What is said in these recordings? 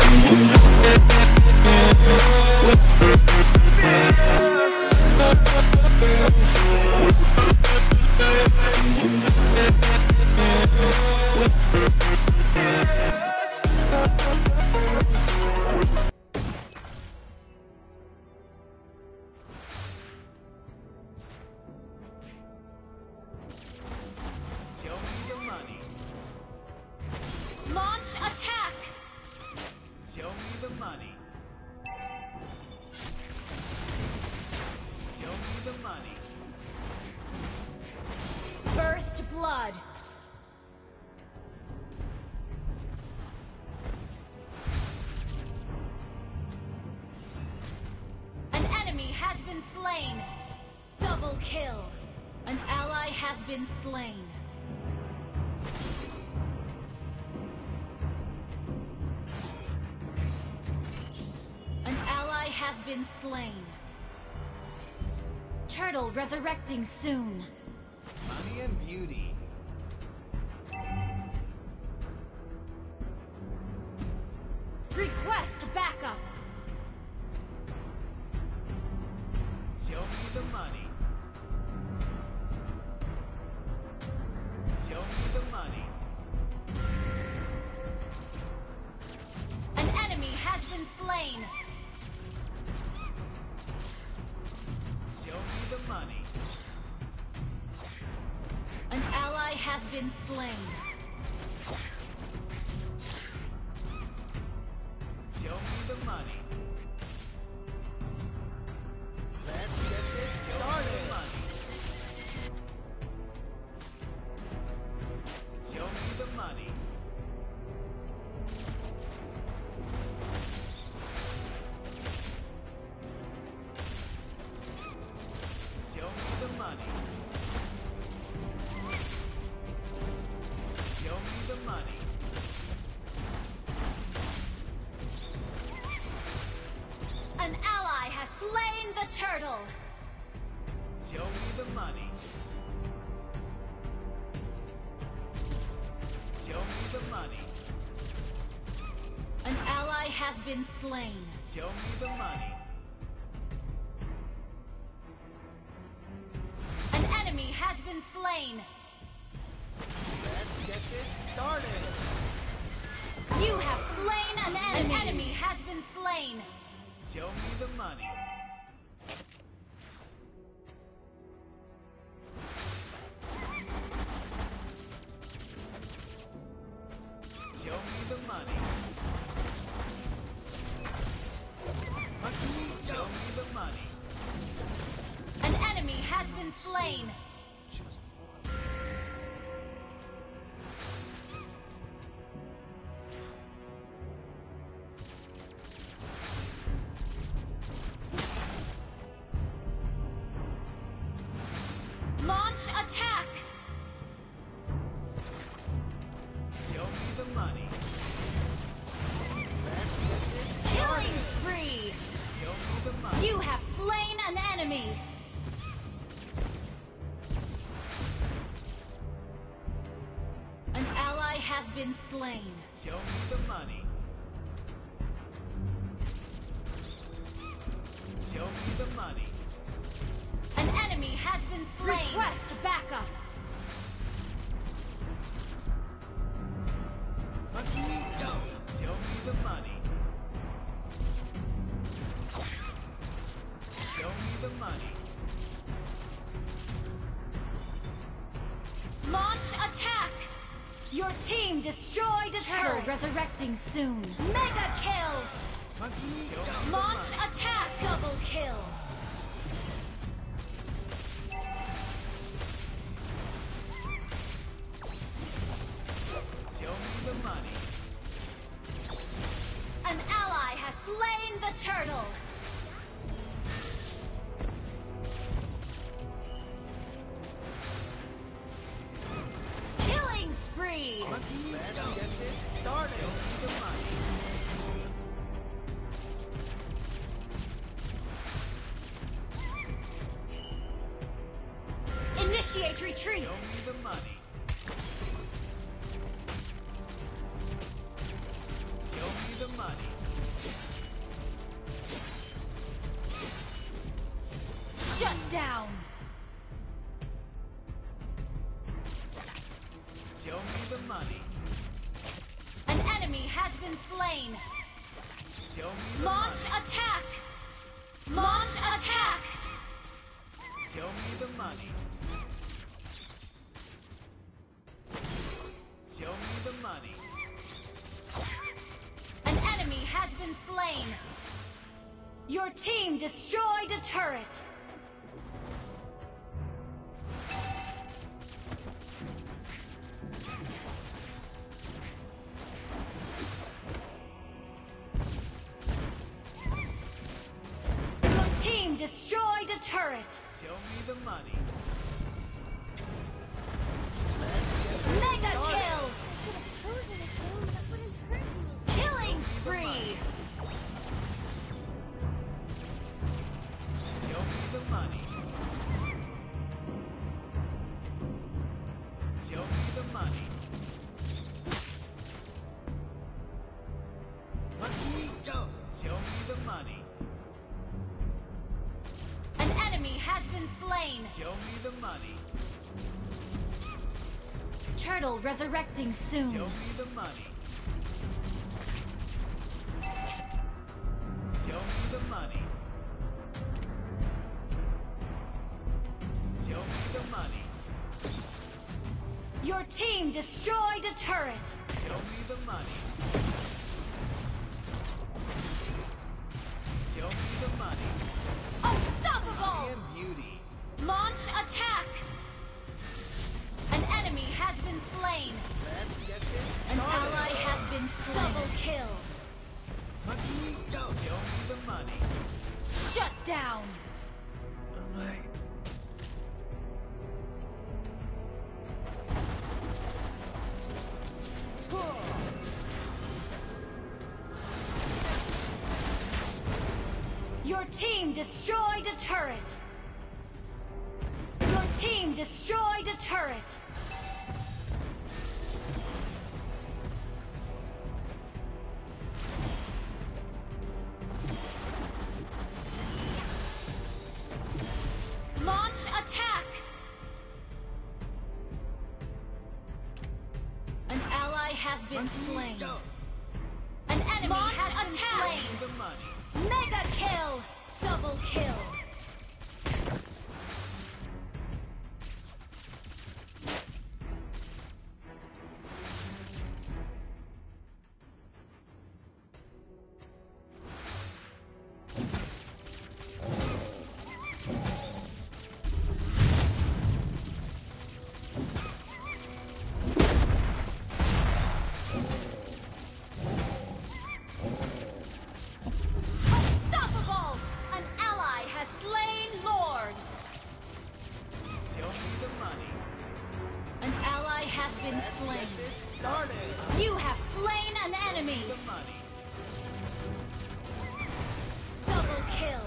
Launch attack! Show me the money. Show me the money. First blood. An enemy has been slain. Double kill. An ally has been slain. An ally has been slain. Turtle resurrecting soon. Money and beauty. Request backup. Show me the money. Show me the money. An enemy has been slain. Show me the money. An ally has been slain. Show me the money. Let's get this started. Show me the money. Show me the money. Show me the money. An ally has slain the turtle. Show me the money. Show me the money. An ally has been slain. Show me the money. An enemy has been slain. Let's get this started. You have slain an enemy. An enemy has been slain. Show me the money. Show me the money. Show me the money. An enemy has been slain. Launch attack! Show me the money. Let's get this Killing started. spree! Show me the money. You have slain an enemy. An ally has been slain. Show me the money. Show me the money. An enemy has been slain. Request backup. Show me the money. Show me the money. Launch attack! Your team destroyed a turtle. Resurrecting soon. Mega kill! Show me the Launch money. attack! Double kill! Show me the money. An ally has slain the turtle. Killing spree! Let's get this started. Show me the money. Initiate retreat! Show me the money. Show me the money. Shut down. Show me the money. An enemy has been slain. Show me the Launch money. attack. Launch attack. Show me the money. Show me the money. An enemy has been slain. Your team destroyed a turret. Your team destroyed a turret. Show me the money. Mega kill. Chosen a game that wouldn't hurt me. Killing spree. Show me the money. Show me the money. Monkey, go. Show me the money. An enemy has been slain. Show me the money. Turtle resurrecting soon. Show me the money. Show me the money. Show me the money. Your team destroyed a turret. Show me the money. Show me the money. Unstoppable! And beauty. Launch attack! An enemy has been slain. Let's get this An started. ally has been slain. Double kill. Monkey, go. Show me the money. Shut down. Oh my. Your team destroyed a turret. Your team destroyed a turret. Launch attack! An ally has been slain. Go. An enemy has been Show slain. me the money. Mega kill! Double kill! Unstoppable! An ally has slain Lord! Show me the money. An ally has been slain. Get this started. You have slain an enemy! The money. Double kill!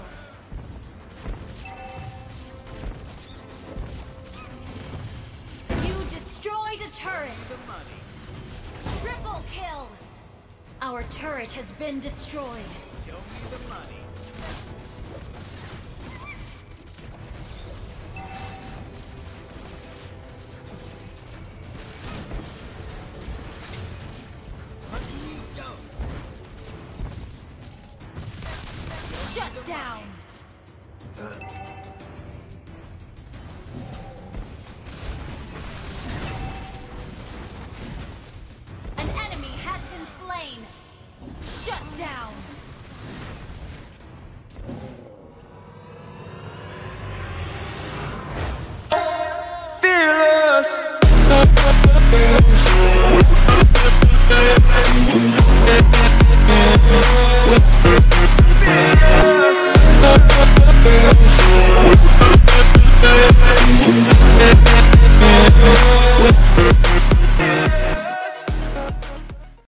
You destroyed a turret! The money. Triple kill! Our turret has been destroyed. Show me the money. Monkey, go. Shut down! An enemy has been slain! Shut down!